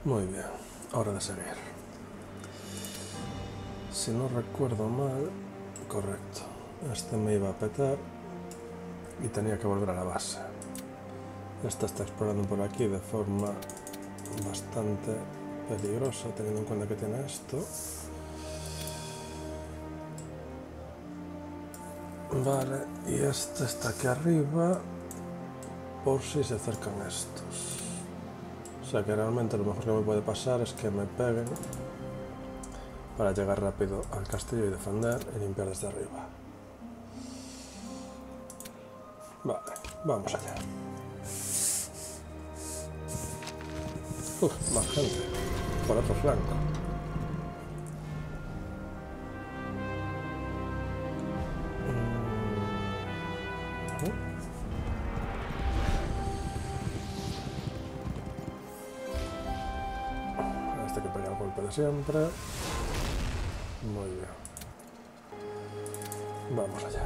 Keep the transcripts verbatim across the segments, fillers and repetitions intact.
Muy bien, hora de seguir. Si no recuerdo mal, correcto, este me iba a petar y tenía que volver a la base. Esta está explorando por aquí de forma bastante peligrosa, teniendo en cuenta que tiene esto. Vale, y este está aquí arriba por si se acercan estos. O sea que realmente lo mejor que me puede pasar es que me peguen para llegar rápido al castillo y defender y limpiar desde arriba. Vale, vamos allá. Uf, más gente por otro flanco. Este que pega el golpe de siempre. Muy bien. Vamos allá.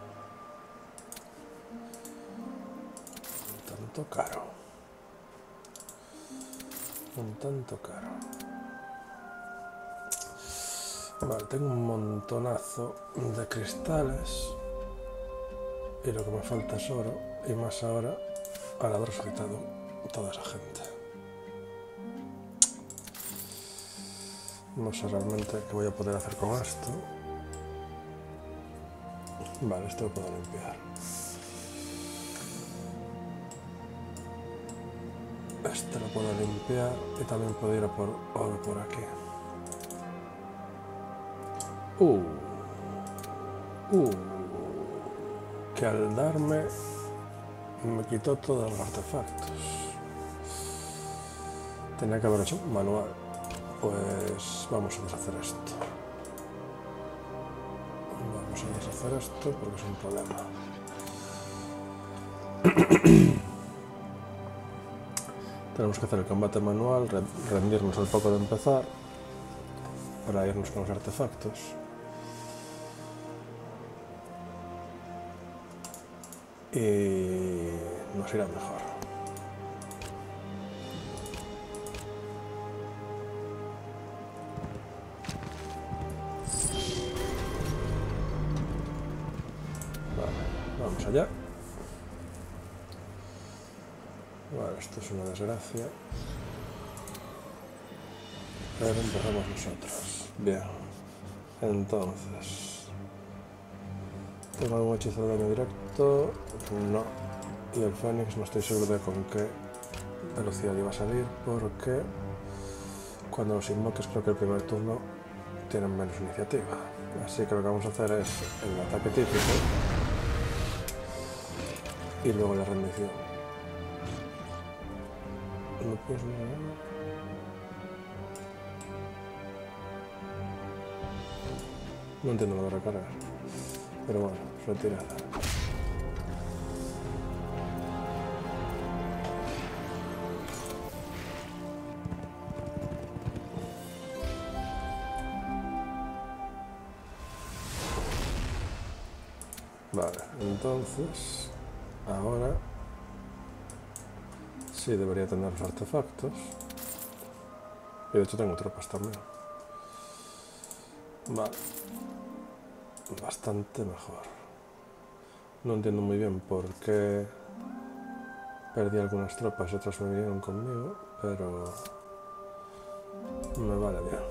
Un tanto caro. Un tanto caro. Vale, tengo un montonazo de cristales. Y lo que me falta es oro. Y más ahora al haber resucitado toda esa gente. No sé realmente qué voy a poder hacer con esto. Vale, esto lo puedo limpiar. Este lo puedo limpiar y también puedo ir a por oro por aquí. Uh. Uh. Que al darme me quitó todos los artefactos. Tenía que haber hecho manual. Pues vamos a deshacer esto. Vamos a deshacer esto porque es un problema. Tenemos que hacer el combate manual, rendirnos al poco de empezar para irnos con los artefactos. Y nos irá mejor. Vale, vamos allá. Vale, esto es una desgracia. Pero empezamos nosotros. Bien. Entonces... ¿tengo algún hechizo de daño directo? No. Y el Fénix no estoy seguro de con qué velocidad iba a salir, porque cuando los invoques creo que el primer turno tienen menos iniciativa. Así que lo que vamos a hacer es el ataque típico y luego la rendición. No puedes mirar. No entiendo lo de recargar. Pero bueno, retirada. Vale, entonces ahora sí debería tener los artefactos. Y de hecho tengo tropas también. Vale. Bastante mejor. No entiendo muy bien por qué perdí algunas tropas y otras me vinieron conmigo, pero me vale bien.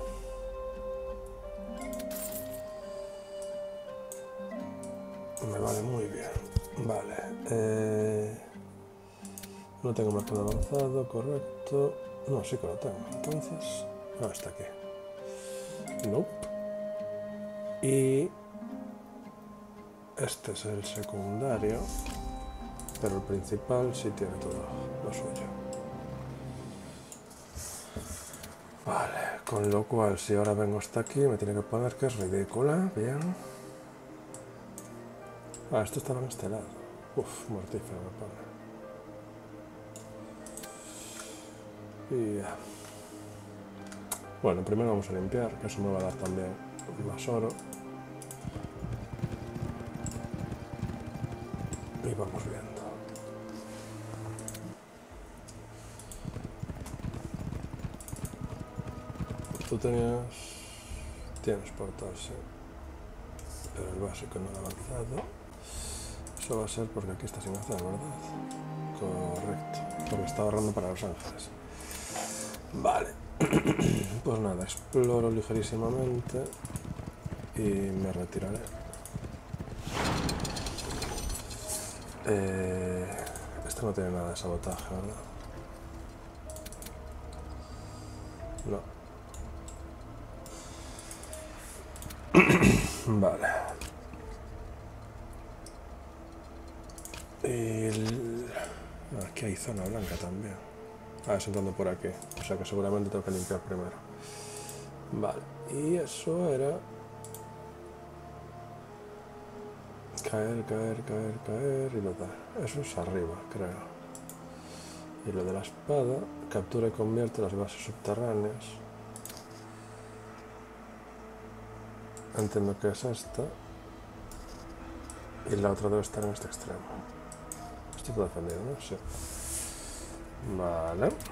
Me vale muy bien. Vale. Eh, no tengo marcado avanzado, correcto. No, sí que lo tengo. Entonces... no, está aquí. Nope. Y... este es el secundario, pero el principal sí tiene todo lo suyo. Vale, con lo cual si ahora vengo hasta aquí me tiene que poner que es ridícula, bien. Ah, esto estaba en este lado. Uf, mortífero me pone. Y ya. Bueno, primero vamos a limpiar, que eso me va a dar también más oro. Y vamos viendo. tú tenías... Tienes portal, sí. Pero el básico no lo ha avanzado. Eso va a ser porque aquí está sin hacer, ¿verdad? Correcto. Porque está ahorrando para Los Ángeles. Vale. Pues nada, exploro ligerísimamente y me retiraré. Eh, este no tiene nada de sabotaje, ¿verdad? No. Vale. Y el... aquí hay zona blanca también. Ah, es entrando por aquí. O sea que seguramente tengo que limpiar primero. Vale. Y eso era... Caer, caer, caer, caer y lo da. Eso es arriba, creo. Y lo de la espada, captura y convierte las bases subterráneas. Entiendo que es esta. Y la otra debe estar en este extremo. Esto está defendido, ¿no? Sí. Vale.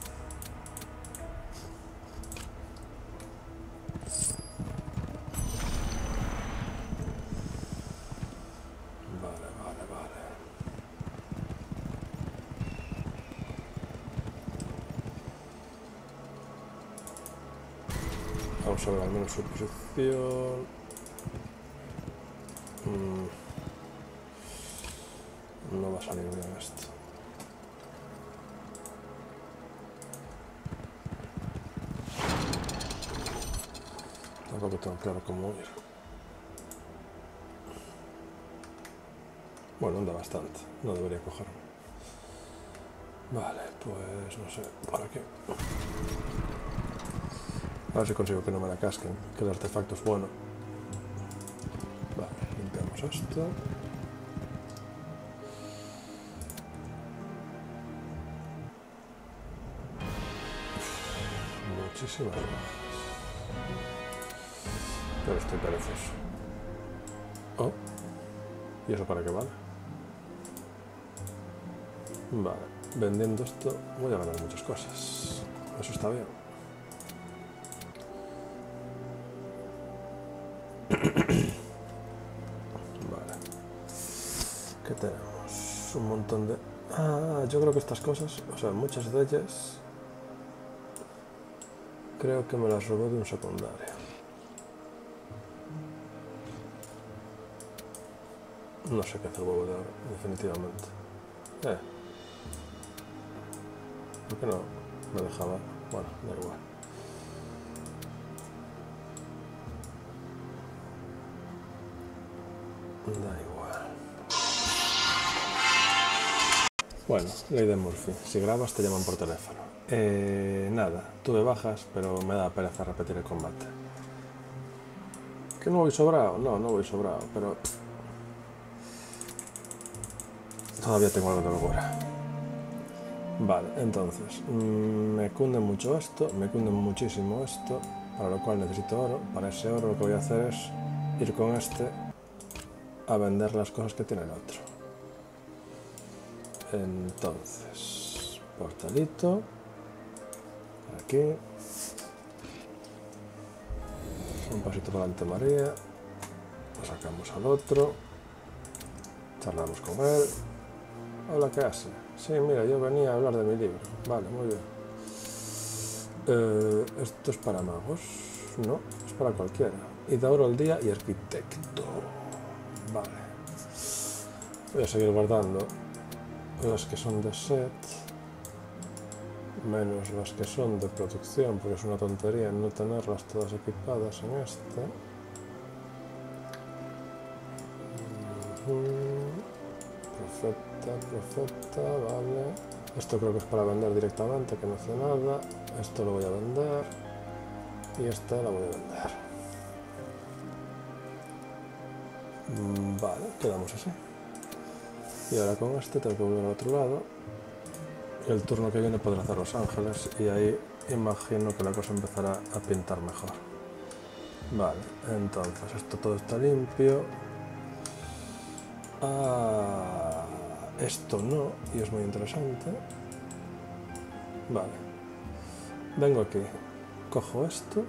Vamos a ver al menos su posición. Mm. No va a salir bien esto. Tampoco tengo claro cómo ir. Bueno, anda bastante. No debería cogerlo. Vale, pues no sé. ¿Para qué? A ver si consigo que no me la casquen. Que el artefacto es bueno. Vale, limpiamos esto. Muchísimas bajas. Pero estoy perezoso. Oh. ¿Y eso para qué vale? Vale. Vendiendo esto voy a ganar muchas cosas. Eso está bien. Vale. ¿Qué tenemos? Un montón de... Ah, yo creo que estas cosas, o sea, muchas de ellas, creo que me las robó de un secundario. No sé qué hace el huevo de oro, definitivamente. Eh. ¿Por qué no me dejaba? Bueno, da igual. Da igual. Bueno, ley de Murphy. Si grabas te llaman por teléfono. Eh, nada, tuve bajas, pero me da pereza repetir el combate. ¿Que no voy sobrado? No, no voy sobrado, pero... todavía tengo algo de locura. Vale, entonces, mmm, me cunde mucho esto, me cunde muchísimo esto, para lo cual necesito oro. Para ese oro lo que voy a hacer es ir con este a vender las cosas que tiene el otro. Entonces, portalito, aquí, un pasito para adelante María, lo sacamos al otro, charlamos con él. Hola, ¿qué hace? Sí, mira, yo venía a hablar de mi libro. Vale, muy bien. Eh, ¿Esto es para magos? No, es para cualquiera. Y de oro al día y arquitecto. Vale. Voy a seguir guardando las que son de set, menos las que son de producción, porque es una tontería no tenerlas todas equipadas en este. Uh-huh. Profeta, profeta, vale. Esto creo que es para vender directamente, que no hace nada. Esto lo voy a vender. Y esta la voy a vender. Vale, quedamos así. Y ahora con este tengo que volver al otro lado. Y el turno que viene podré hacer Los Ángeles. Y ahí imagino que la cosa empezará a pintar mejor. Vale, entonces esto todo está limpio. Ah, esto no, y es muy interesante. Vale. Vengo aquí. cojo esto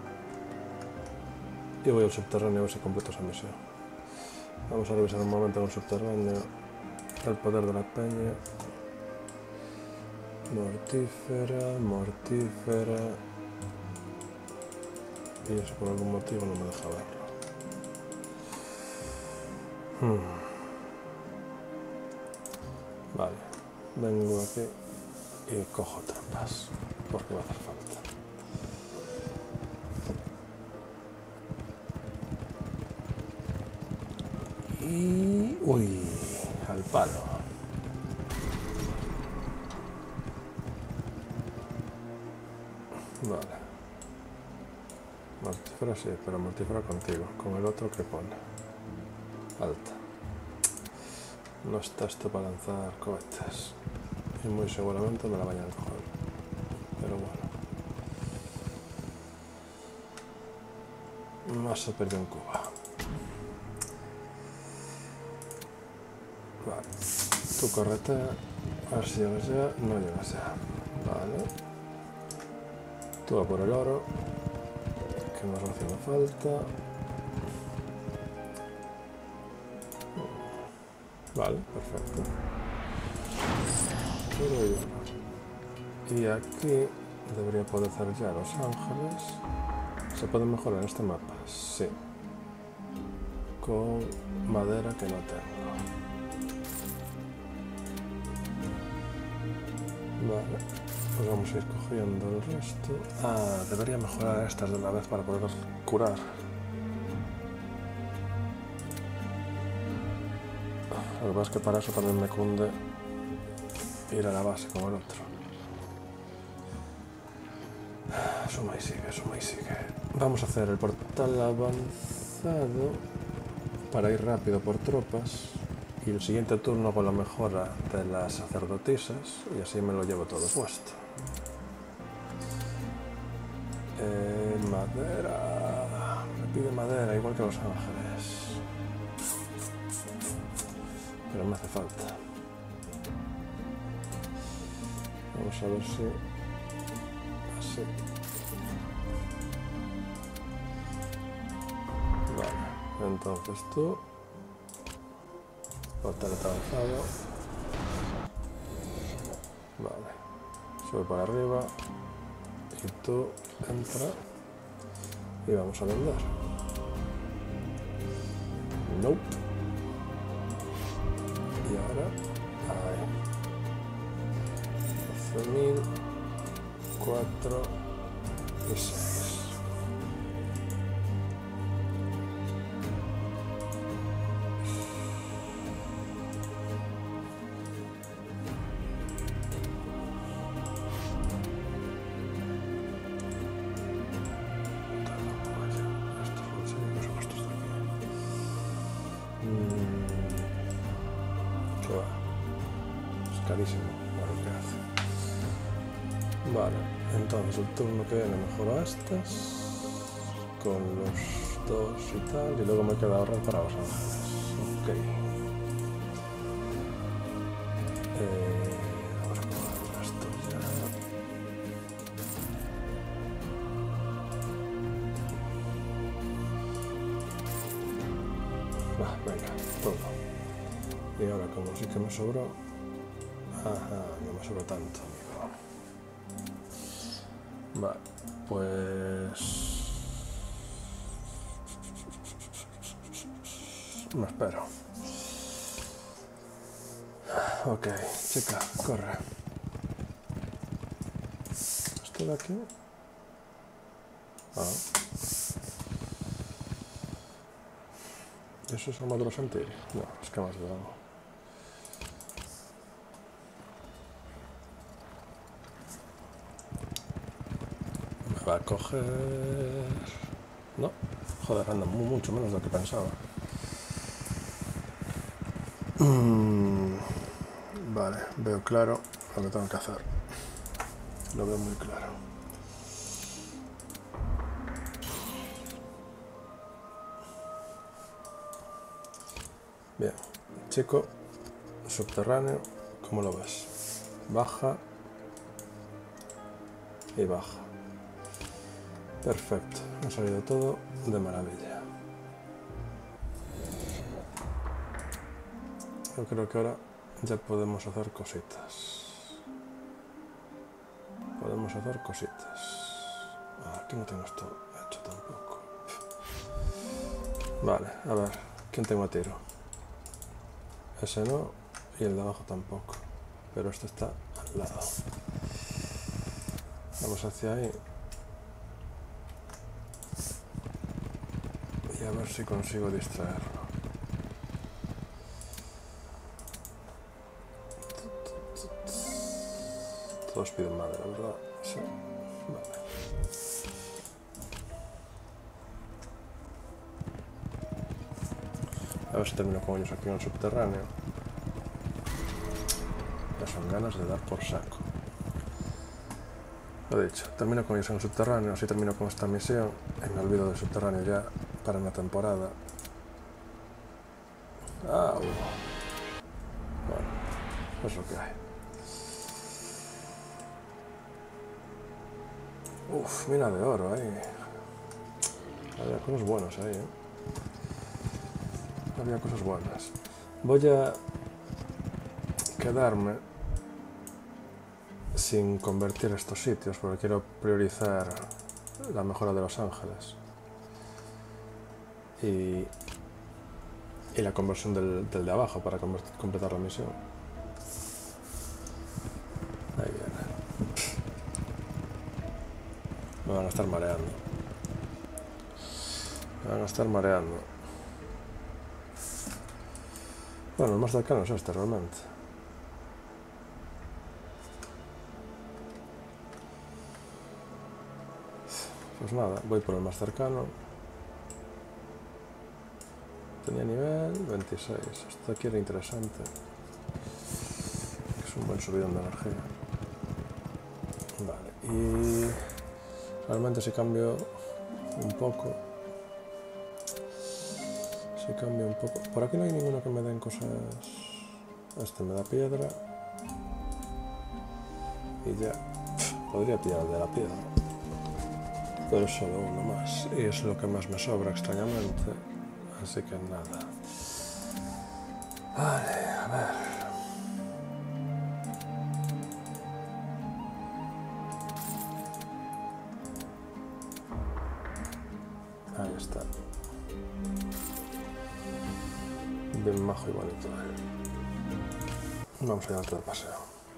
y voy al subterráneo a ver si completo esa misión. Vamos a revisar un momento en el subterráneo el poder de la peña. Mortífera, mortífera. Y eso por algún motivo no me deja verlo. Hmm. Vale, vengo aquí y cojo trampas, porque va a hacer falta. Y... uy, al palo. Vale. Mortífera sí, pero mortífera contigo. Con el otro que pone. Alta. No está esto para lanzar cohetes. Y muy seguramente me la vayan a coger. Pero bueno. Más se perdió en Cuba. Vale. Tú correte. A ver si llegas ya. No llegas ya. Vale. Tú va por el oro. Que nos va haciendo falta. Vale, perfecto. Y aquí debería poder hacer ya Los Ángeles. ¿Se puede mejorar este mapa? Sí. Con madera que no tengo. Vale. Pues vamos a ir cogiendo el resto. Ah, debería mejorar estas de una vez para poder curar. Lo que pasa es que para eso también me cunde ir a la base como el otro. Suma y sigue, suma y sigue. Vamos a hacer el portal avanzado para ir rápido por tropas. Y el siguiente turno con la mejora de las sacerdotisas. Y así me lo llevo todo puesto. Eh, madera. Me pide madera, igual que Los Ángeles. Pero me hace falta. Vamos a ver si... así. Vale, entonces tú... portal avanzado. Vale. Sube para arriba. Y tú entra. Y vamos a vender. Nope. Y ahora, ahí, doce mil, cuatro y seis. Estos bolsillos son estos de aquí. Mm. Es carísimo para lo que hace. Vale, entonces el turno que viene mejoro a estas con los dos y tal, y luego me queda ahorrar para Los Ángeles. Ok. Eh, vamos a coger esto ya. Va, venga, todo. Y ahora, como sí que me sobró... Ajá, no me sobró tanto, amigo. Vale, pues... me espero. Ok, chica, corre. ¿Esto de aquí? Ah. ¿Eso es armadura sentir? No, es que más de algo. Va a coger... no, joder, anda mucho menos de lo que pensaba. Mm, vale, veo claro lo que tengo que hacer. Lo veo muy claro. Bien, chico, subterráneo, ¿cómo lo ves? Baja y baja. Perfecto, ha salido todo de maravilla. Yo creo que ahora ya podemos hacer cositas. Podemos hacer cositas. Ah, aquí no tengo esto hecho tampoco. Vale, a ver, ¿quién tengo a tiro? Ese no, y el de abajo tampoco. Pero este está al lado. Vamos hacia ahí. Y a ver si consigo distraerlo. Todos piden madera, ¿verdad? Sí. Vale. A ver si termino con ellos aquí en el subterráneo. Ya son ganas de dar por saco. Lo dicho, termino con ellos en el subterráneo, así termino con esta misión. Y me olvido del subterráneo ya para una temporada. Ah, uh. Bueno, es lo que hay. Uf, mina de oro ahí. Había cosas buenas ahí, ¿eh? Había cosas buenas. Voy a quedarme sin convertir estos sitios porque quiero priorizar la mejora de Los Ángeles y, y la conversión del, del de abajo para completar la misión. Ahí viene. Me van a estar mareando. Me van a estar mareando. Bueno, el más cercano es este realmente. Pues nada, voy por el más cercano. Tenía nivel veintiséis. Esto aquí era interesante. Es un buen subidón de energía. Vale, y realmente si cambio un poco. Si cambio un poco. Por aquí no hay ninguno que me den cosas. Este me da piedra. Y ya. Podría pillar el de la piedra. Pero solo uno más. Y es lo que más me sobra, extrañamente. Así que nada. Vale, a ver. Ahí está. Bien majo y bonito. Vamos a ir al otro paseo.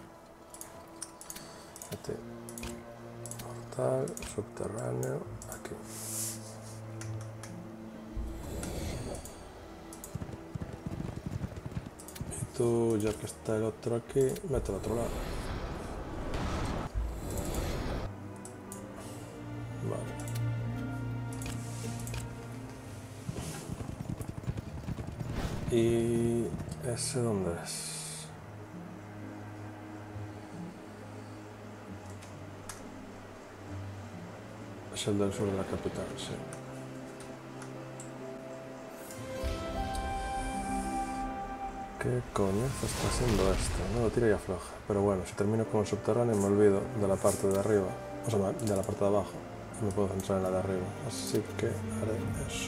Este portal subterráneo aquí. Y tú, ya que está el otro aquí, mete al otro lado. Vale. ¿Y ese dónde es? Es el del sur de la capital, sí. ¿Qué coñazo está haciendo esto? No lo tira y afloja. Pero bueno, si termino con el subterráneo me olvido de la parte de arriba. O sea, de la parte de abajo. Y me puedo centrar en la de arriba. Así que haré eso.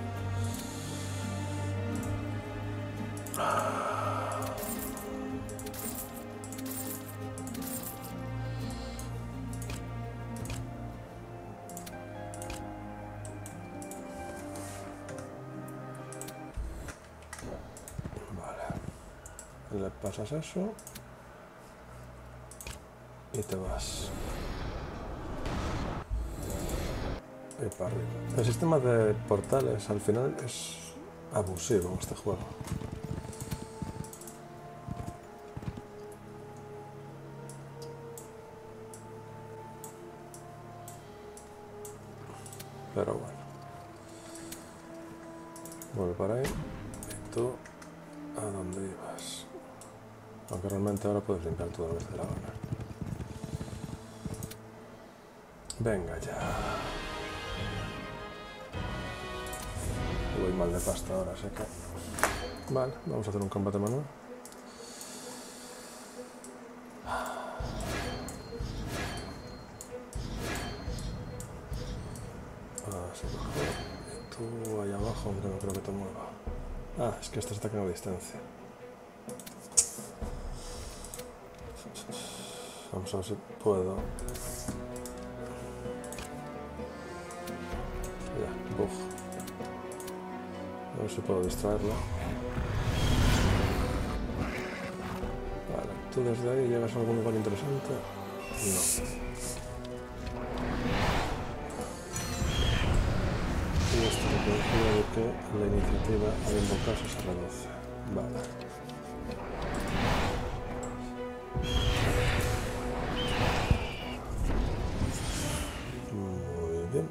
Le pasas eso y te vas y para arriba. El sistema de portales al final es abusivo en este juego. Pero bueno, vuelve para ahí y tú a dónde ibas. Aunque realmente ahora puedes limpiar todo lo que te la gana. Venga ya. Voy mal de pasta ahora, sé que... Vale, vamos a hacer un combate manual. Así que tú ahí abajo, aunque no creo que te mueva. Ah, es que este está a distancia. Vamos a ver si puedo. Ya, bug. A ver si puedo distraerlo. Vale, tú desde ahí llegas a algún lugar interesante. No. Y esto es lo que decía de que la iniciativa al invocarse se reduce. Vale. Muy bien.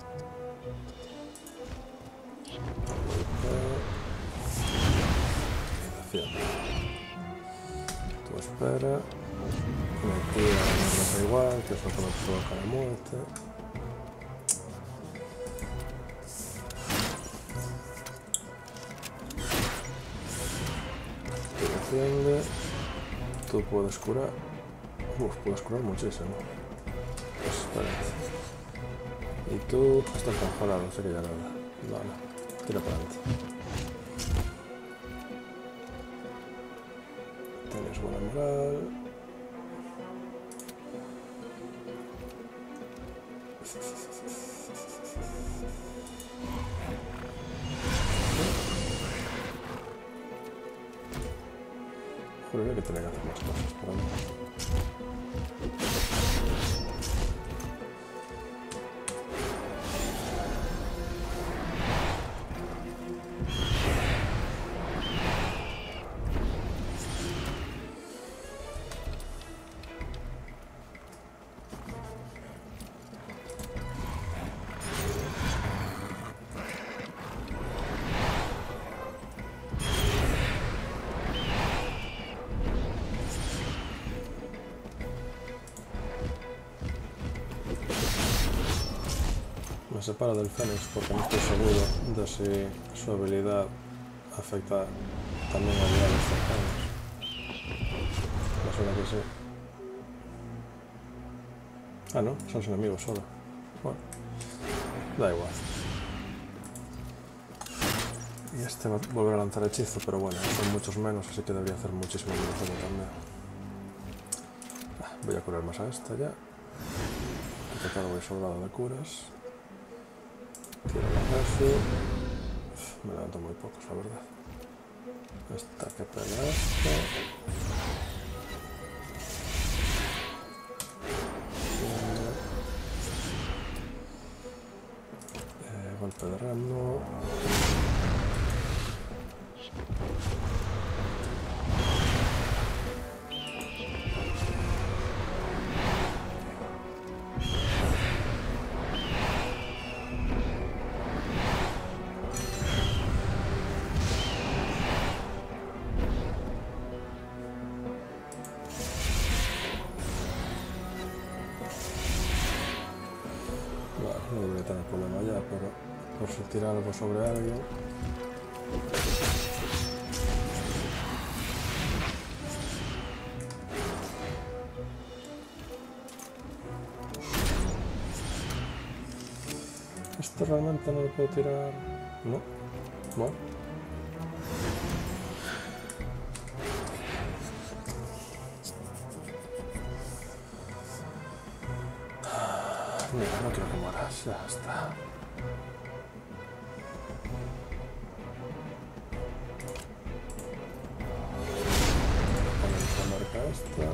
Tú espera. Me tira la da igual, que es lo que me provoca la muerte. Tú puedes curar. Uf, puedes curar muchísimo. Pues espérate. Y tú estás congelado, así que ya nada. Vale, tira para adelante. Tienes buena moral. Juraría que tenía que hacer más cosas para mí. Me separo del Fénix porque no estoy seguro de si su habilidad afecta también a aliados cercanos. Me suena que sí. Ah, no, son sus enemigos solo. Bueno, da igual. Y este va a volver a lanzar hechizo, pero bueno, son muchos menos, así que debería hacer muchísimo menos daño también. Ah, voy a curar más a esta ya. He tocado voy sobrado de curas. Tiro la base. Me levanto muy pocos, la verdad. Esta que pega esta. Eh, golpe de ramo. No debería tener problema ya, pero por si tira algo sobre alguien. Esto realmente no lo puedo tirar. No. Bueno. Mira, no quiero que mueras, ya está. Ponemos la marca esta.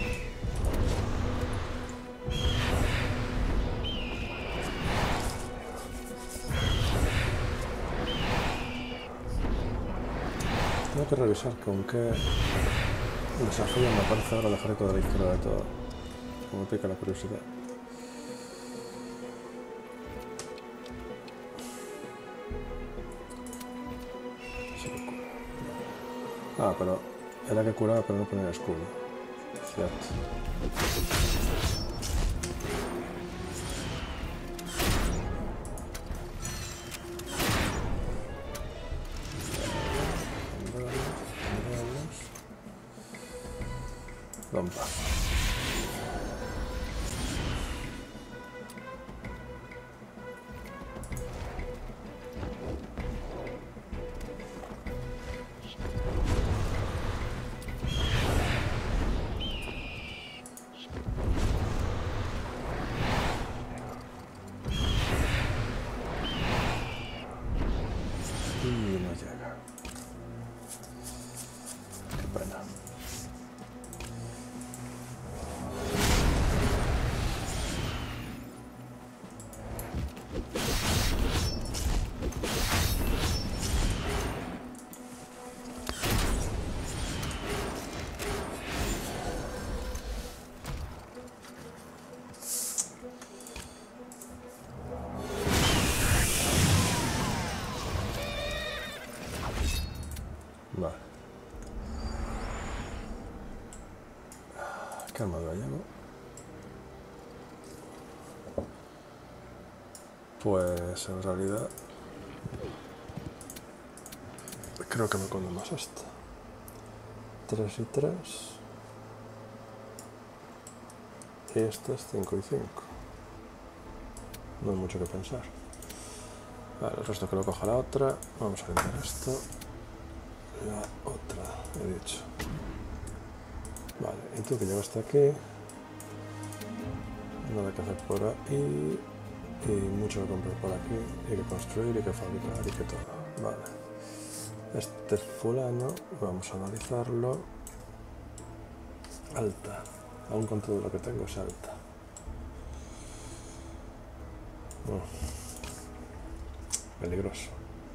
Tengo que revisar con qué desafío me aparece ahora el ejército de la izquierda de todo. Como me pica la curiosidad. Ah, pero era que curaba, pero no ponía escudo. Cierto. Dompa. ¿Qué armadura llevo? Pues en realidad creo que me conviene más esta. tres y tres. Y esta es cinco y cinco. No hay mucho que pensar. Vale, el resto que lo coja la otra. Vamos a limpiar esto. La otra, he dicho. Vale, y tú que llegaste aquí. Nada que hacer por ahí. Y mucho que comprar por aquí. Y que construir y que fabricar y que todo. Vale. Este fulano, vamos a analizarlo. Alta. Aún con todo lo que tengo es alta. Oh. Peligroso.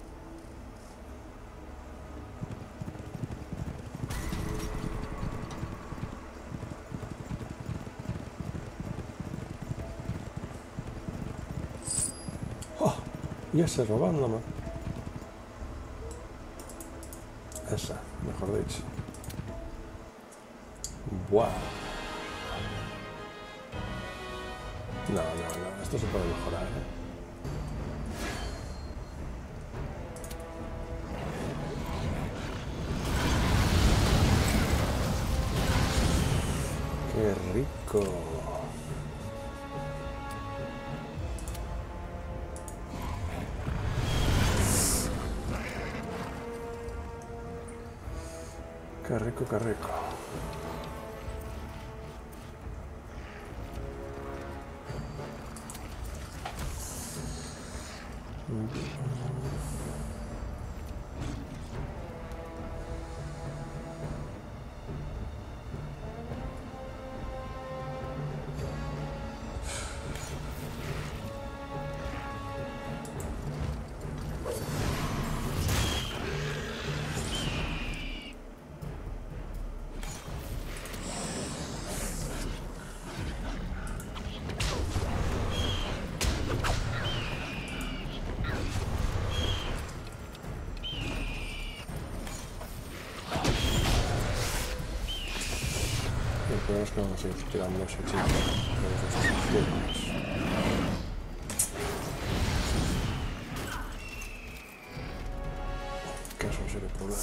Oh, y ese robándome. Esa, mejor dicho. Buah. No, no, no, esto se puede mejorar, ¿eh? ¡Qué rico! ¡Qué rico, qué rico! Es que vamos a ir tirando ese chico de los turnos. Que eso sería el problema.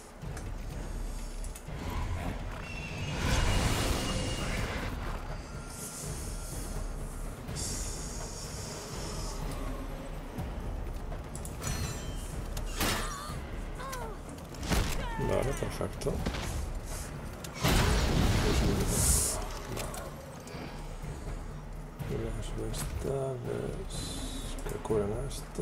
Vale, perfecto. Esta vez que curan a este.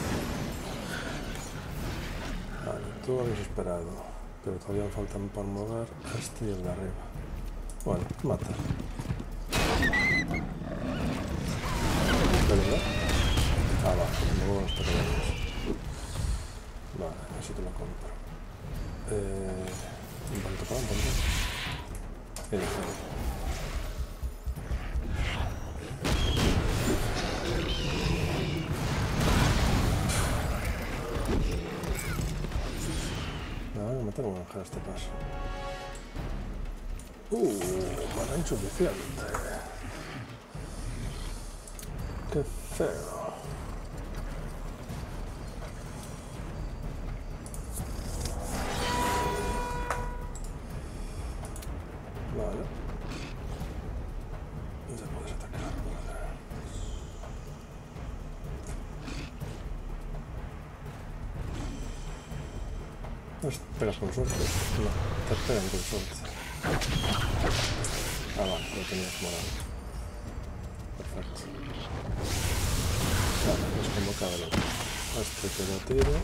Vale, tú habéis esperado, pero todavía me faltan por mover a este y el de arriba. Bueno, mata. ¿De verdad? Ah, va, luego esto que vemos. Vale, así te lo compro. Eh, un poquito para un poquito. Y dejaré. Tengo que dejar este paso. Uh, mana insuficiente. Qué feo. Vale. Ya puedes atacar. No pegas con suerte. No, te pegan con suerte. Ah, vale, lo tenías morado. Perfecto. Vale, pues convocado el otro. Este que lo tiro.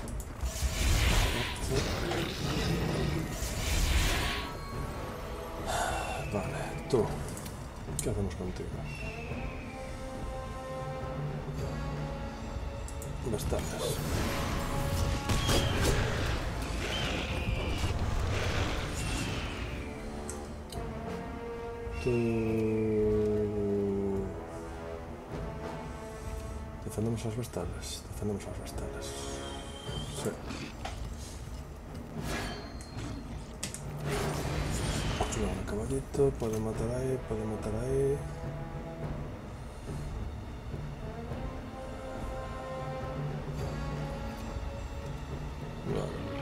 Este. Vale, tú. ¿Qué hacemos contigo? Bastantes. Tú... Defendemos las vestales. Defendemos las vestales. Sí. No, caballito, puede matar ahí, puede matar ahí. Vale.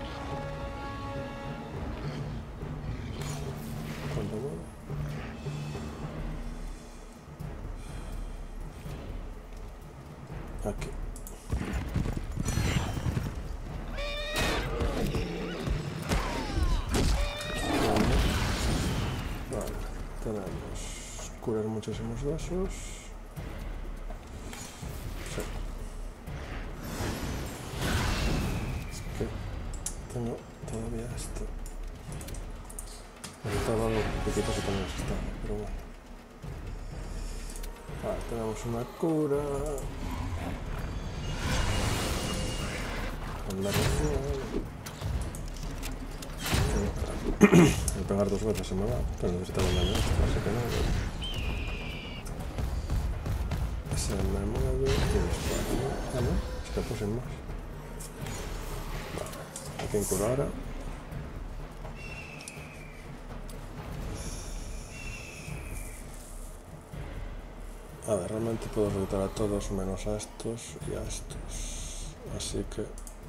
¿Cuánto mueve? Aquí. Vale, tenemos curar muchísimos de esos. Sí. Es que tengo todavía esto. Necesitaba algo poquito que también estaba, pero bueno. Vale, tenemos una cura. Con la reacción. El pegar dos veces se me va, pero necesitaba un daño extra, así que no. Se me mueve y dispara, ¿no? Ah, no, es que puse más. Vale, ¿a quién curo ahora? A ver, realmente puedo reventar a todos menos a estos y a estos. Así que...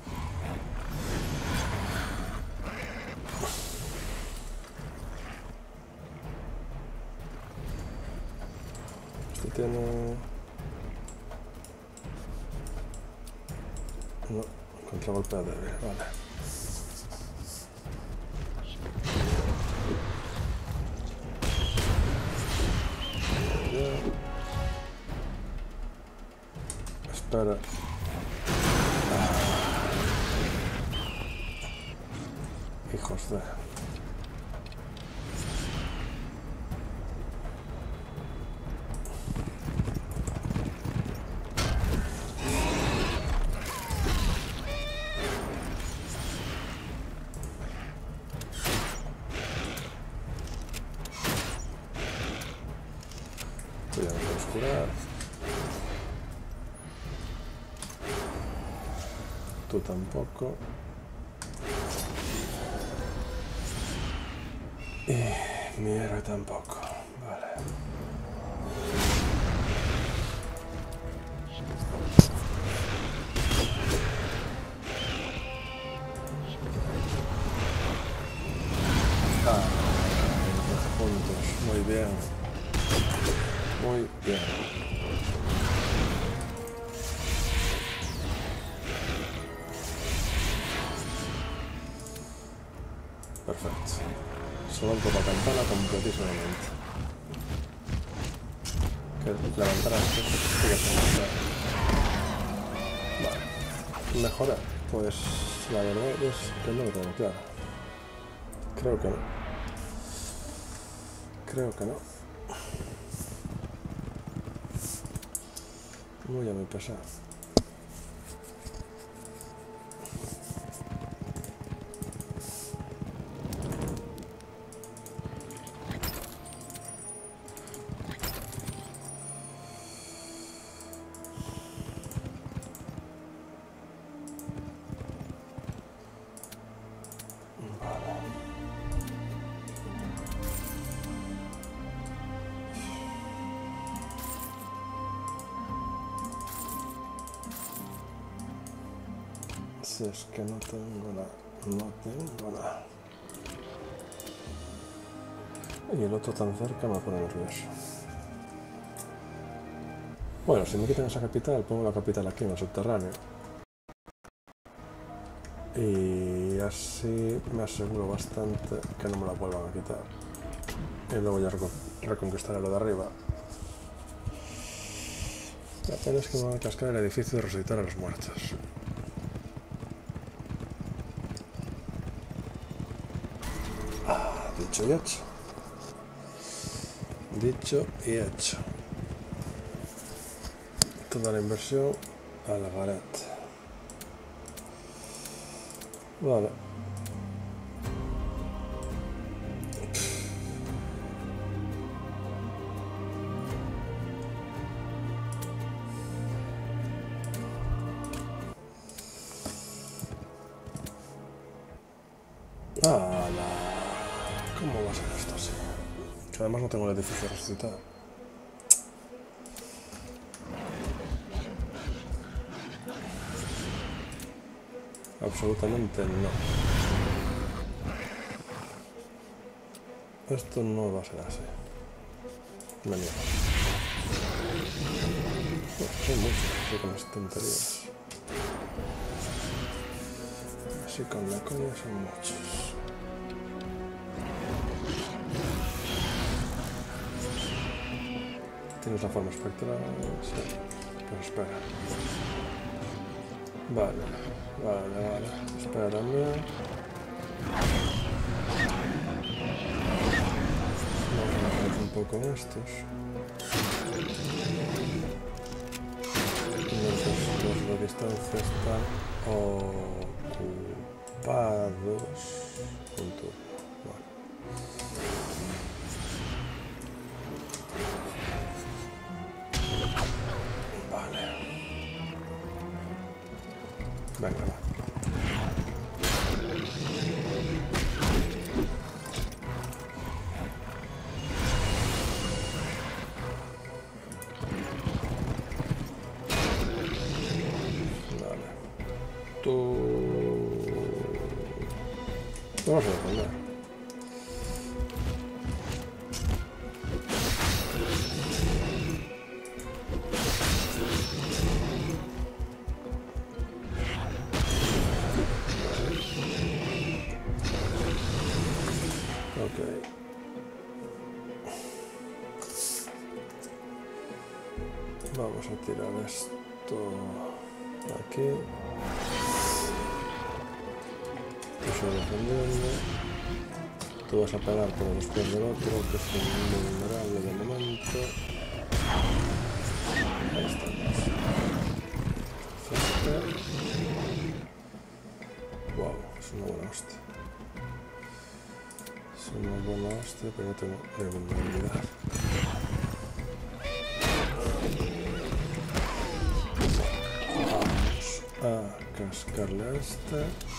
Este tiene... No, contragolpe débil, vale. Espera. Ah. Hijos de... Tú ya me puedes curar. Tú tampoco. Y mi héroe tampoco. Vale. Ah, doce puntos. Muy bien. Muy bien. Perfecto. Solamente la campana completísimamente. Que la ventana sigue siendo... Vale. ¿Mejora? Pues la verdad es que no lo tengo claro. Creo que no. Creo que no. Muy a mi pesar. Si es que no tengo nada, no tengo nada. Y el otro tan cerca me pone nervioso. Bueno, si me quitan esa capital, pongo la capital aquí en el subterráneo. Y así me aseguro bastante que no me la vuelvan a quitar. Y luego ya reconquistaré lo de arriba. La pena es que me van a cascar el edificio de resucitar a los muertos. Dicho y hecho. Dicho y hecho. Toda la inversión a la garete. Vale. ¡Hala! ¿Cómo va a ser esto así? además no tengo el edificio resucitado. Absolutamente no. Esto no va a ser así. Me niego. Oh, son muchos, así con las tonterías. Así con la coña son muchos. ¿Tienes la forma espectral? Sí. Pues espera. Vale, vale, vale. Espera también. Vamos a mejorar un poco estos. Los de distancia están ocupados. Punto. Vale. Vale. Venga, va. Vamos a defender. Ok. Vamos a tirar esto aquí. Defendiendo. Tú vas a pegar por después del otro, que es un vulnerable de momento. Ahí estamos. Festa. Wow, es una buena hostia. Es una buena hostia, pero no tengo de vulnerabilidad. Vamos a cascarle a este.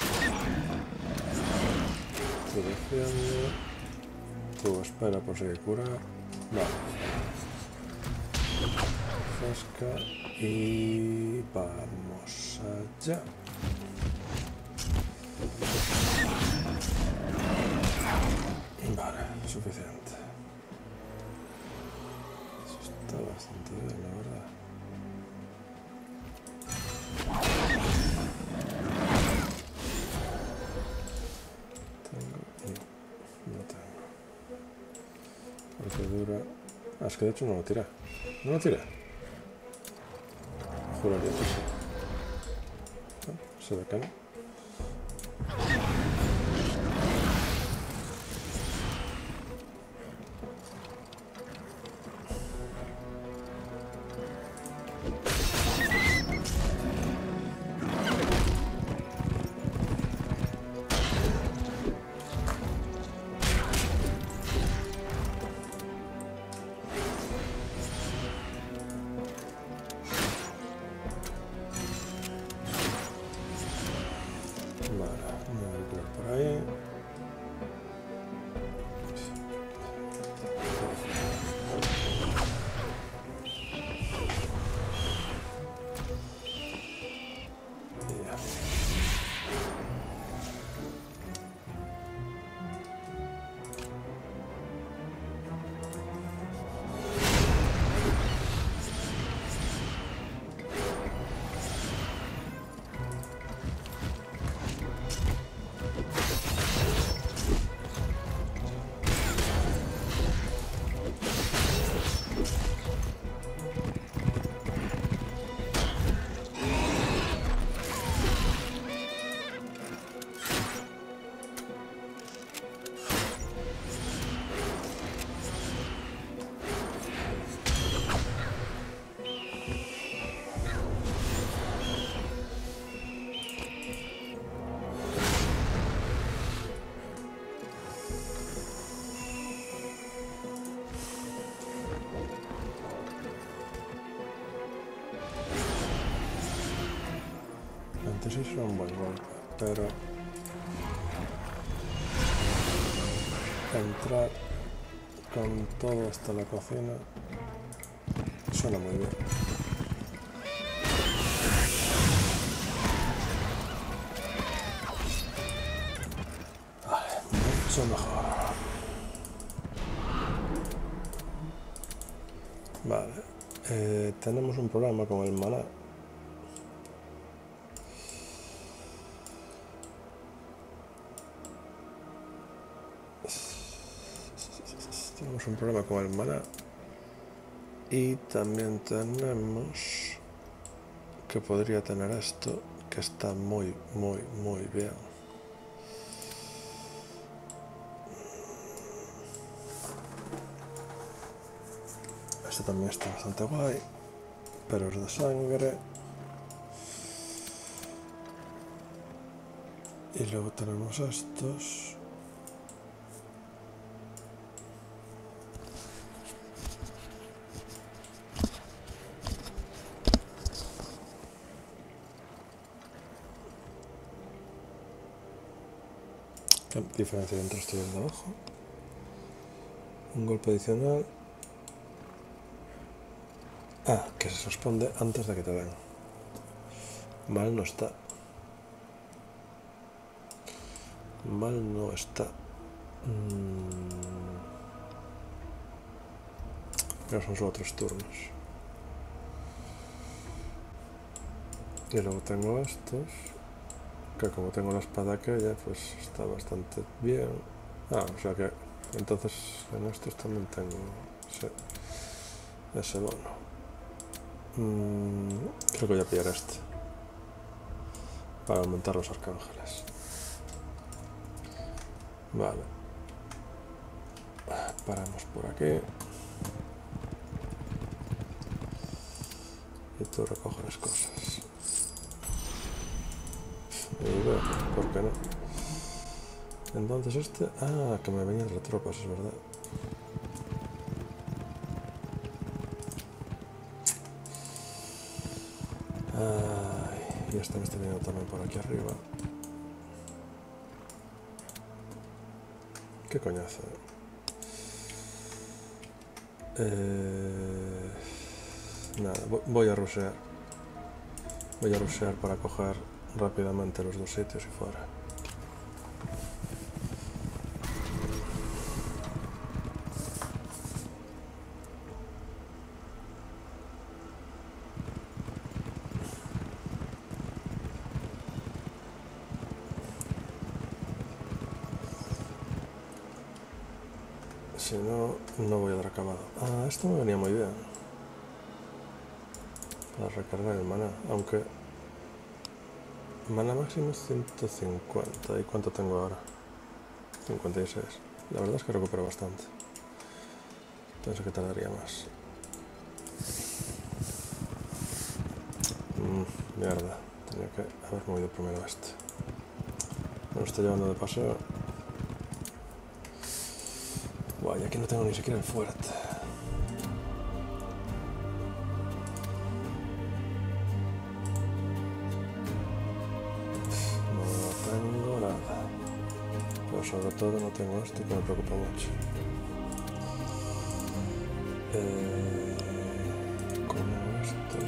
Tú defiende. Tú espera por si hay cura. Vale. Fresca. Y vamos allá. Vale, suficiente. Eso está bastante bien, la verdad. Ah, es que de hecho no lo tira. No lo tira. Juraría que sí. No, se ve que no. Antes hizo un buen golpe, pero entrar con todo hasta la cocina. Suena muy bien. Vale, mucho mejor. Vale, eh, tenemos un problema con el maná. Tenemos un problema con el maná. Y también tenemos que podría tener esto, que está muy, muy, muy bien. Este también está bastante guay, pero es de sangre. Y luego tenemos estos. ¿Qué diferencia hay entre esto y el de abajo? Un golpe adicional. Ah, que se responde antes de que te den. Mal no está. Mal no está. Mm. Pero son solo tres turnos. Y luego tengo estos. Que como tengo la espada aquella, pues está bastante bien. Ah, o sea que entonces en estos también tengo ese, ese bono. Mm, creo que voy a pillar este para aumentar los arcángeles. Vale. Paramos por aquí. Y tú recoges las cosas. Y veo, ¿por qué no? Entonces este... Ah, que me venían las tropas, es verdad. Ay, y este me está viniendo también por aquí arriba. ¿Qué coñazo? Eh... Nada, voy a rushear. Voy a rushear para coger rápidamente los dos sitios y fuera. Si no, no voy a dar acabado. Ah, esto me venía muy bien. Para recargar el maná, aunque... Maná máximo es ciento cincuenta. ¿Y cuánto tengo ahora? cincuenta y seis. La verdad es que recupero bastante. Pensé que tardaría más. Mm, mierda. Tenía que haber movido primero este. Me lo estoy llevando de paseo. Buah, y aquí no tengo ni siquiera el fuerte. No tengo nada. Pero sobre todo no tengo esto que me preocupa mucho. Eh, como estos.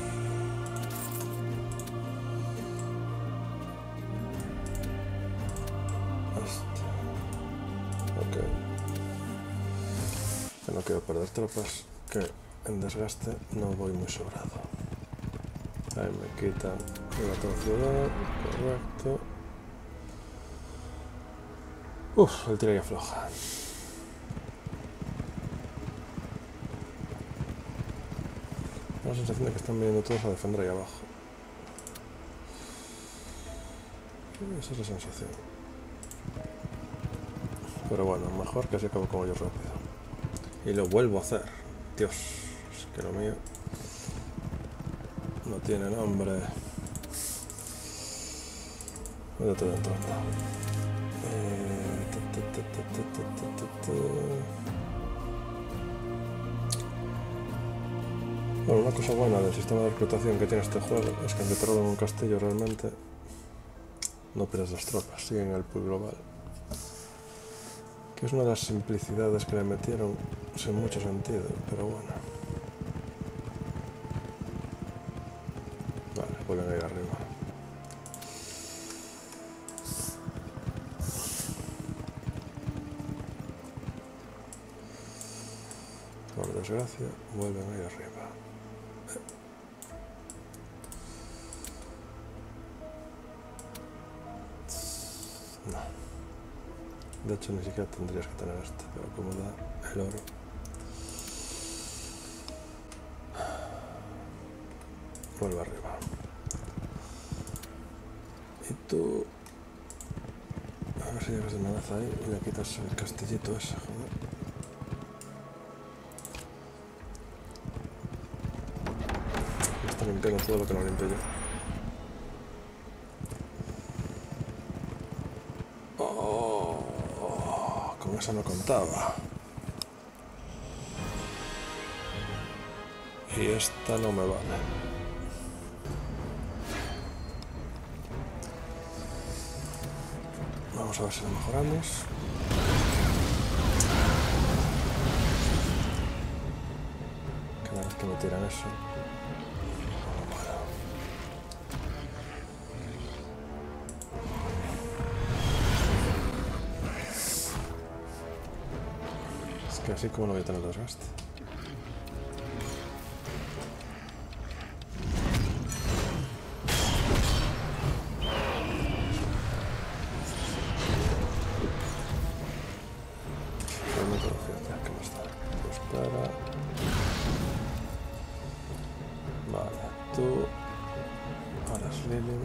Este. Ok. Que no quiero perder tropas, que en desgaste no voy muy sobrado. Ahí me quitan la atrocidad, correcto. Uf, el tira y afloja. La sensación de que están viniendo todos a defender ahí abajo. Esa es la sensación. Pero bueno, mejor que así acabo con ellos rápido. Y lo vuelvo a hacer. Dios, es que lo mío no tiene nombre. Métete dentro, anda. Eh, ta, ta, ta, ta, ta, ta, ta. Bueno, una cosa buena del sistema de reclutación que tiene este juego es que aunque te roben un castillo realmente no pierdes las tropas, siguen el pool global. Que es una de las simplicidades que le metieron sin mucho sentido, pero bueno. Vale, vuelven a ir arriba. Por desgracia, vuelven a ir arriba. No. De hecho, ni siquiera tendrías que tener este, pero como da el oro. Vuelve arriba. Y tú... A ver si llegas de una vez ahí y le quitas el castillito ese, joder. Me está limpiando todo lo que no limpio yo. Con eso no contaba. Y esta no me vale. Vamos a ver si lo mejoramos. Cada vez que me tiran eso. Es que así como no voy a tener desgaste. Tú, ahora es Lily.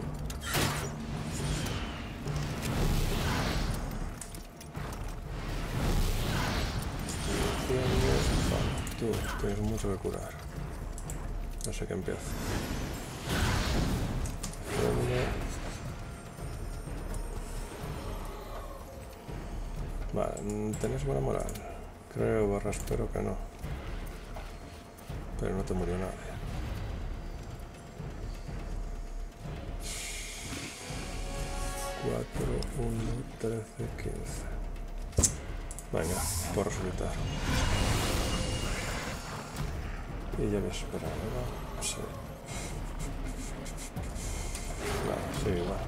Vale, tú tienes mucho que curar. No sé qué empieza. Vale, ¿tenés buena moral? Creo, barra, espero que no. Pero no te murió nadie. cuatro, uno, trece, quince. Venga, por resucitar. Y ya voy a esperar, ¿no? Sí. Vale, sí, igual.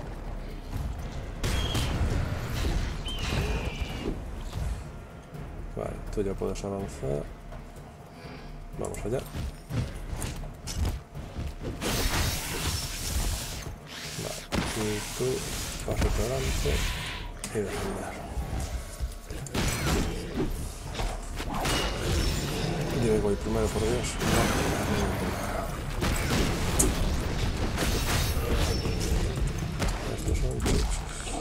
Vale, tú ya puedes avanzar. Vamos allá. Vale, y tú paso por adelante y defender. Yo voy primero, por Dios. Estos son trucos.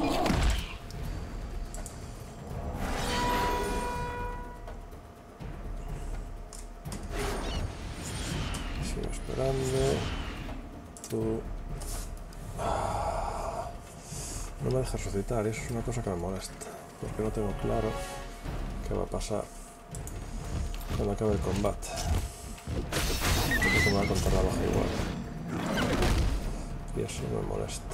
Sigo esperando. Tú... No me dejas resucitar, y eso es una cosa que me molesta, porque no tengo claro qué va a pasar cuando acabe el combate. Porque me va a contar la baja igual. Y eso me molesta.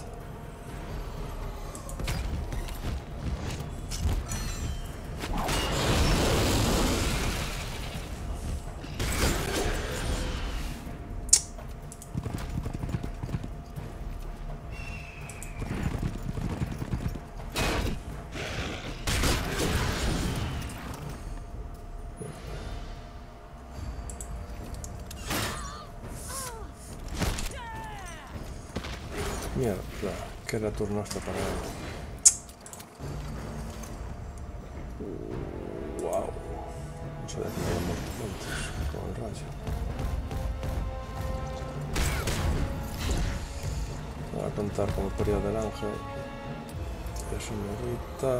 Mierda, que era turno hasta para él. Uh, wow. No sabía que me habían muerto antes con el rayo. Voy a contar como periodo del ángel. Eso me irrita.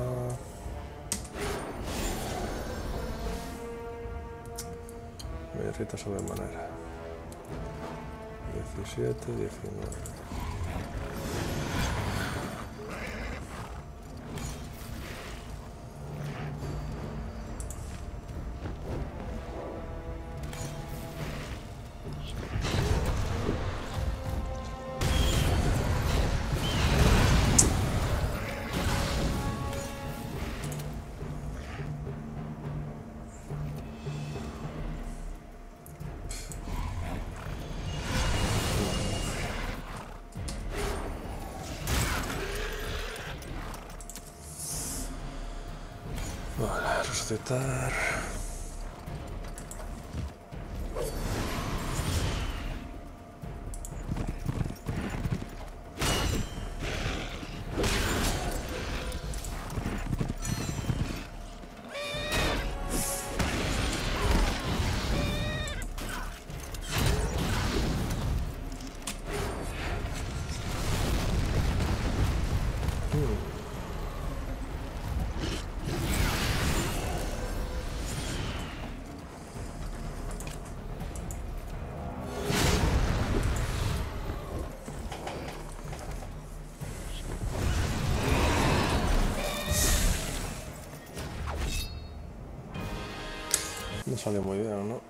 Me irrita sobremanera. diecisiete, diecinueve. resucitar. No salió muy bien, ¿no?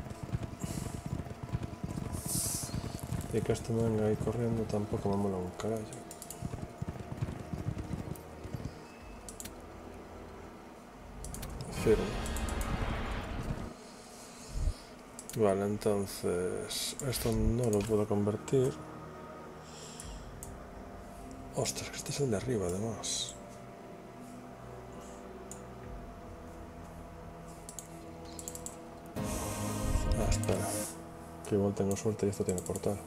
Y que este me venga ahí corriendo tampoco me mola un carajo. Firme. Vale, entonces esto no lo puedo convertir. Ostras, que este es el de arriba además. Ah, espera. Que igual tengo suerte y esto tiene portal.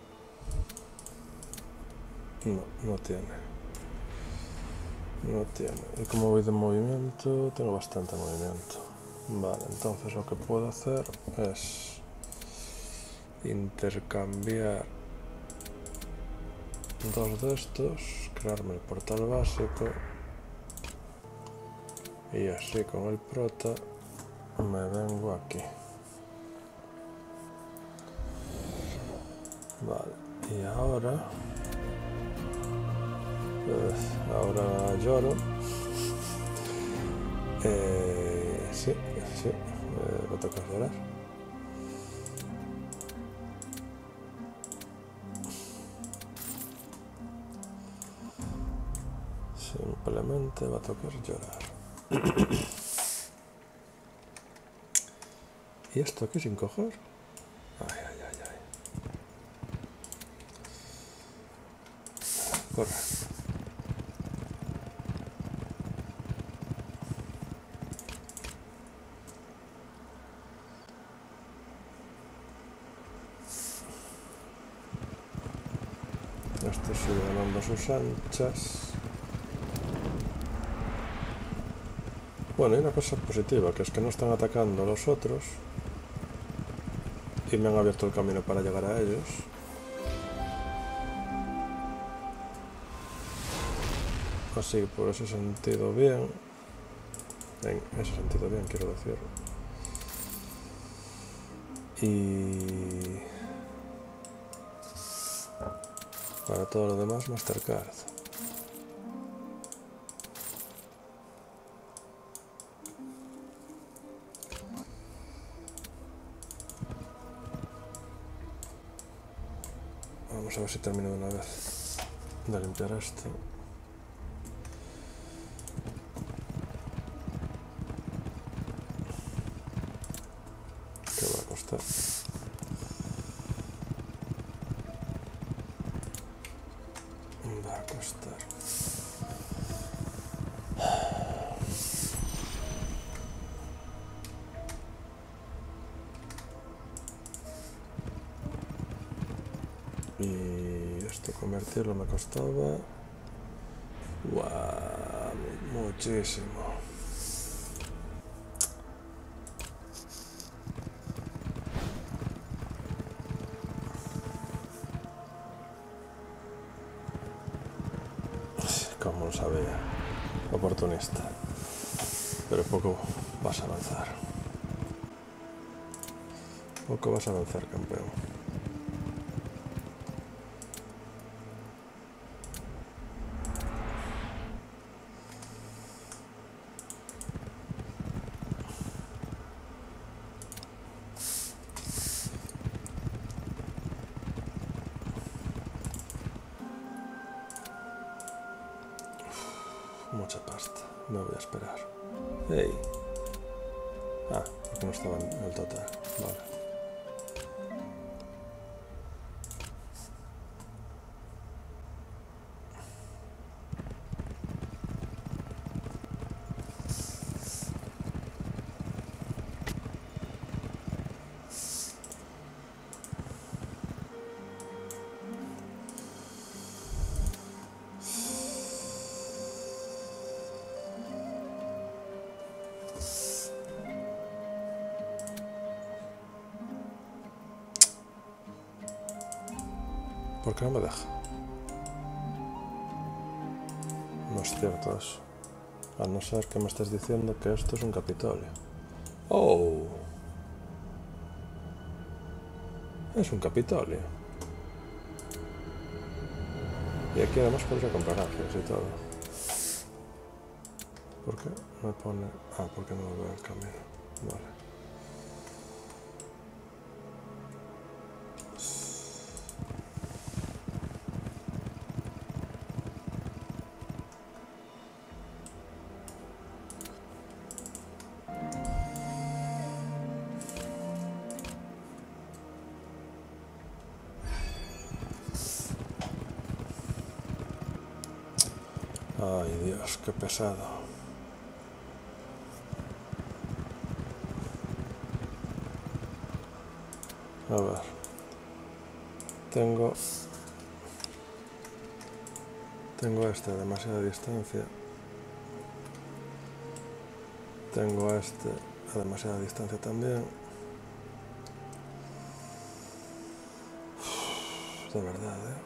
No, no tiene. No tiene. Y como voy de movimiento, tengo bastante movimiento. Vale, entonces lo que puedo hacer es intercambiar dos de estos, crearme el portal básico y así con el prota me vengo aquí. Vale, y ahora eh, ahora lloro. Eh, sí, sí, eh, me toca llorar. Simplemente va a tocar llorar. ¿Y esto aquí sin coger? Ay, ay, ay, ay. Corre. Esto sigue ganando sus anchas. Bueno, hay una cosa positiva, que es que no están atacando a los otros y me han abierto el camino para llegar a ellos. Así que por ese sentido bien. En ese sentido bien, quiero decir. Y para todo lo demás, Mastercard. Vamos a ver si termino de una vez de limpiar esto. ¿Qué va a costar? Va a costar. Y esto convertirlo me costaba wow, muchísimo. Como lo sabía, oportunista, pero poco vas a avanzar. Poco vas a avanzar, campeón. Mucha pasta, me voy a esperar. Hey. Ah, porque no estaba en el total. Vale. ¿Por qué no me deja? No es cierto eso. A no ser que me estés diciendo que esto es un Capitolio. ¡Oh! Es un Capitolio. Y aquí además podría comprar ángeles y todo. ¿Por qué me pone...? Ah, porque no veo el camino. Vale. Ay, Dios, qué pesado. A ver. Tengo... Tengo este a demasiada distancia. Tengo a este a demasiada distancia también. Uf, de verdad, ¿eh?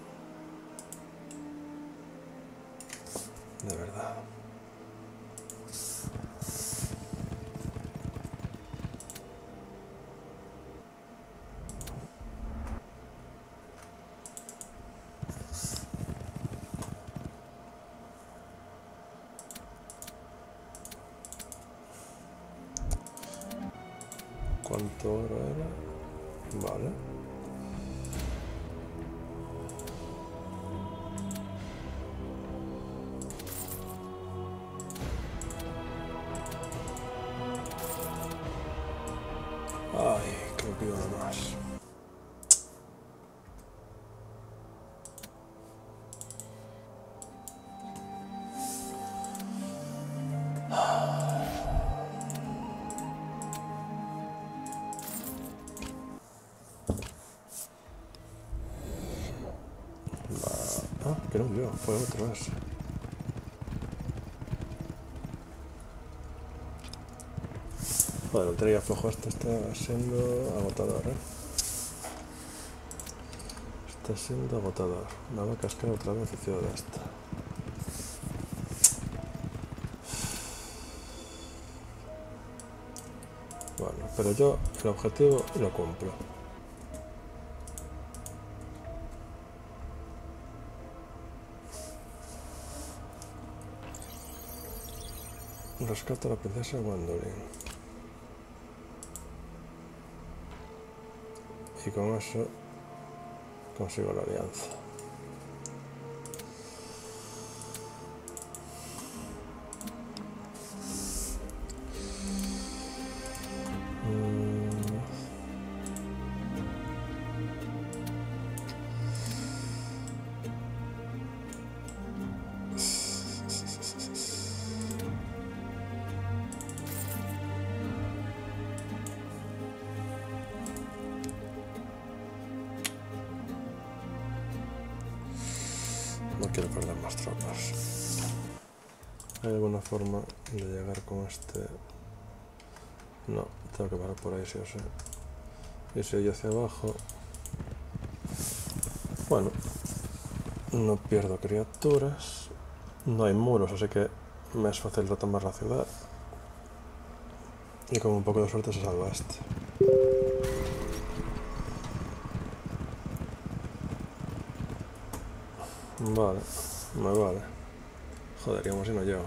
De verdad. ¿Cuánto oro era? Vale. Ay, creo que iba de más. Ah, que no yo, fue otro ese. Bueno, el traiga flojo este está siendo agotador, ¿eh? Está siendo agotador. Me va a cascar otra vez el cielo de esta. Bueno, pero yo el objetivo lo cumplo. Rescato a la princesa Gwendolyn. Y con eso consigo la alianza. Mm. No quiero perder más tropas. ¿Hay alguna forma de llegar con este? No, tengo que parar por ahí, sí o sí. Y si yo hacia abajo... Bueno, no pierdo criaturas. No hay muros, así que me es fácil retomar la ciudad. Y con un poco de suerte se salva este. Vale, me vale. Joder, digamos si no llego.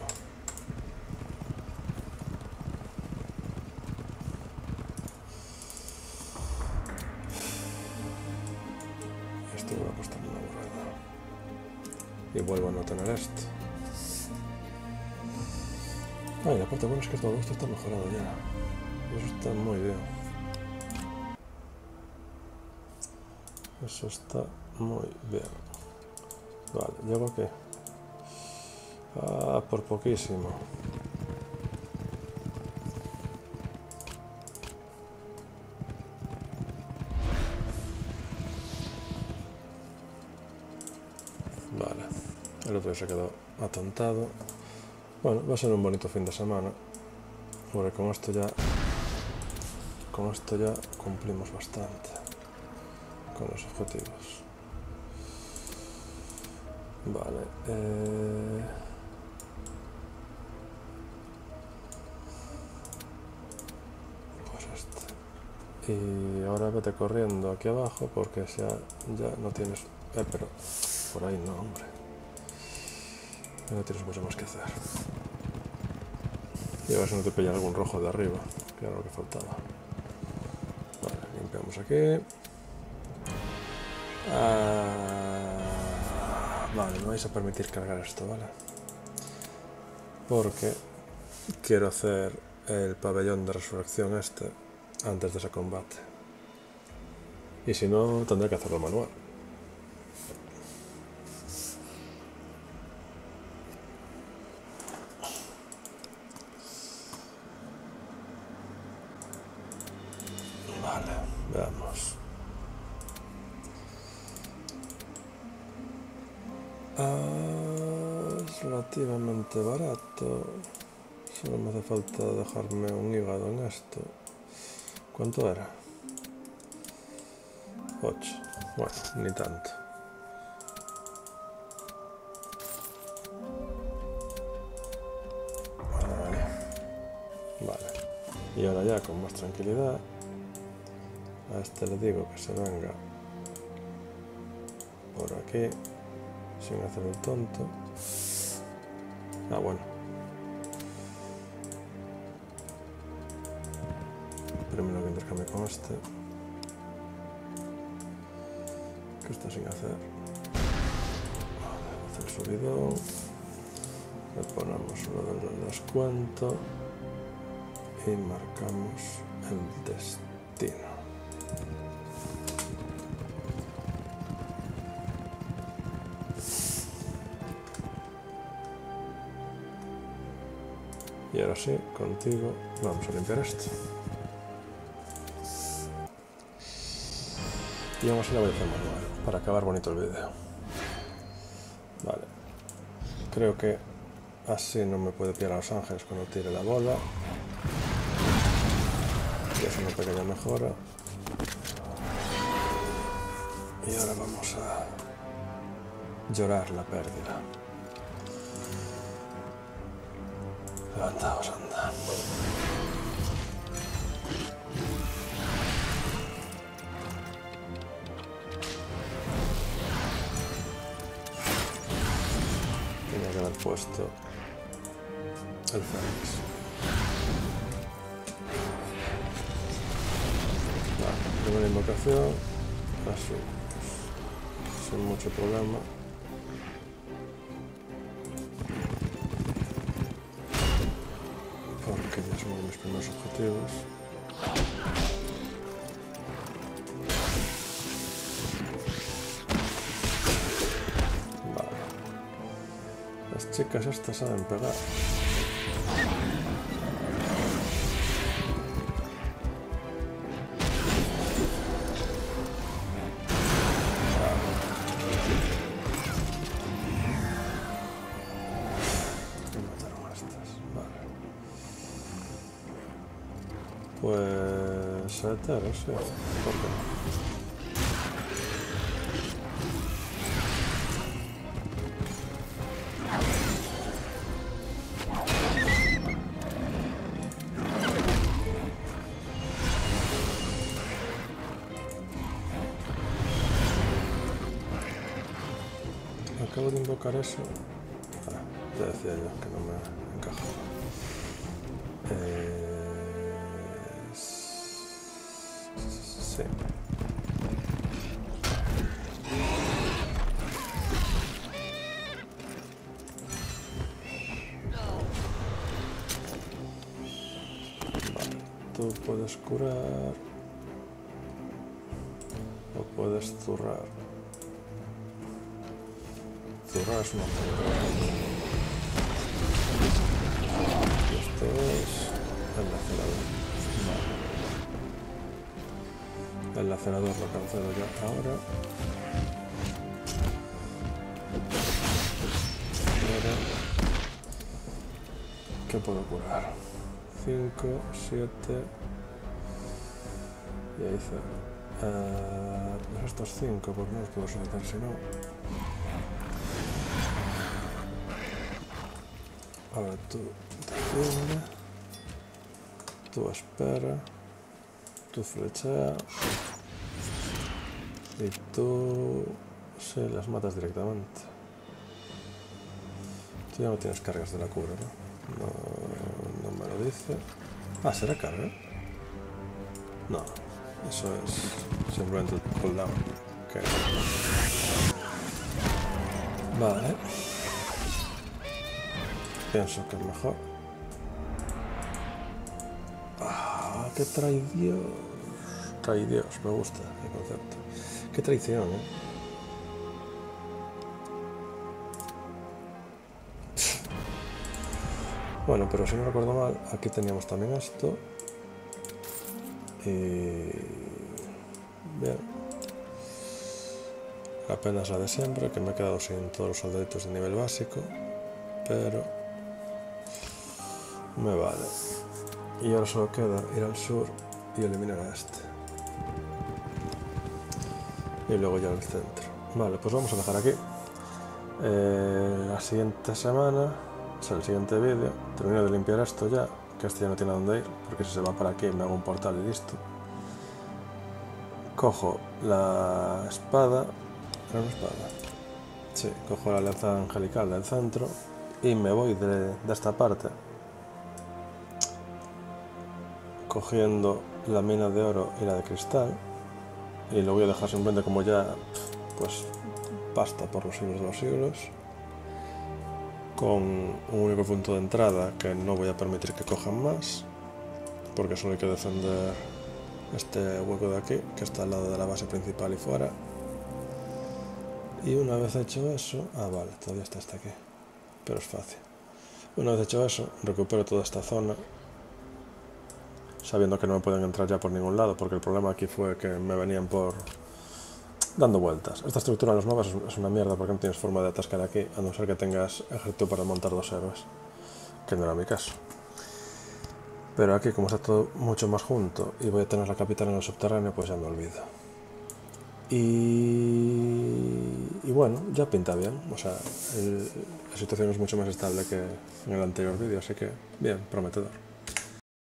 Esto me va a costar una burrada. Y vuelvo a no tener esto. Ay, la parte buena es que todo esto está mejorado ya. Eso está muy bien. Eso está muy bien. Vale, ¿llego aquí? Ah, por poquísimo. Vale, el otro se quedó atontado. Bueno, va a ser un bonito fin de semana. Porque con esto ya... Con esto ya cumplimos bastante. Con los objetivos. Vale. Eh... Pues este. Y ahora vete corriendo aquí abajo porque ya, ya no tienes... Eh, pero por ahí no, hombre. No tienes mucho más que hacer. Y a ver si no te pilla algún rojo de arriba, que era lo que faltaba. Vale, limpiamos aquí. Ah, vale, me vais a permitir cargar esto, ¿vale? Porque quiero hacer el pabellón de resurrección este antes de ese combate. Y si no, tendré que hacerlo manual. Vale, veamos. Ah, es relativamente barato. Solo me hace falta dejarme un hígado en esto. ¿Cuánto era? ocho. Bueno, ni tanto. Vale. Vale. Y ahora ya con más tranquilidad, a este le digo que se venga por aquí, sin hacer el tonto. Ah, bueno. Primero que intercambie con este. Que está sin hacer. Vale, hacer el subidón. Le ponemos lo del descuento. Y marcamos el destino. Y ahora sí, contigo, vamos a limpiar esto. Y vamos a la voy a hacer manual, para acabar bonito el vídeo. Vale. Creo que así no me puede pillar a los ángeles cuando tire la bola. Y es una pequeña mejora. Y ahora vamos a llorar la pérdida. Levantaos, anda. Tenía que haber puesto el Fénix. Vale, primera invocación, así, sin mucho problema. Porque ya son mis primeros objetivos. Vale. Las chicas estas saben pegar. Pues etero, sí. ¿Por qué no? Acabo de invocar eso. Ah, ya decía yo que no me encaja. Eh... Sí. Vale, tú puedes curar o puedes zurrar. Zurrar es una opción. Y esto es el lacerador. Vale. El lacerador lo cancelo ya ahora. Ahora, ¿qué puedo curar? cinco, siete y ahí cero. Uh, pues estos cinco, pues no los puedo soltar si no. Ahora tú defiende, tú espera, tú flechea y tú se las matas directamente. Tú ya no tienes cargas de la cura, ¿no? No, no me lo dice. Ah, ¿será carga? No, eso es simplemente el cooldown. Okay. Vale. Pienso que es mejor. Ah, qué traición. Traidios, me gusta el concepto. Qué traición, ¿eh? Bueno, pero si no recuerdo mal, aquí teníamos también esto. Y... bien. La pena es la de siempre, que me he quedado sin todos los soldaditos de nivel básico. Pero... me vale. Y ahora solo queda ir al sur y eliminar a este. Y luego ya al centro. Vale, pues vamos a dejar aquí. Eh, la siguiente semana, o sea, el siguiente vídeo, termino de limpiar esto ya, que este ya no tiene dónde ir, porque si se va para aquí me hago un portal y listo. Cojo la espada, ¿era una espada? Sí, cojo la lanza angelical del centro y me voy de, de esta parte, cogiendo la mina de oro y la de cristal, y lo voy a dejar simplemente como ya, pues, pasta por los siglos de los siglos, con un único punto de entrada que no voy a permitir que cojan más, porque solo hay que defender este hueco de aquí, que está al lado de la base principal y fuera. Y una vez hecho eso, ah vale, todavía está hasta aquí, pero es fácil. Una vez hecho eso, recupero toda esta zona, sabiendo que no me pueden entrar ya por ningún lado, porque el problema aquí fue que me venían por... dando vueltas. Esta estructura en los mapas es una mierda porque no tienes forma de atascar aquí, a no ser que tengas ejército para montar dos héroes, que no era mi caso. Pero aquí, como está todo mucho más junto y voy a tener la capital en el subterráneo, pues ya me olvido. Y, y bueno, ya pinta bien, o sea, el, la situación es mucho más estable que en el anterior vídeo, así que bien, prometedor.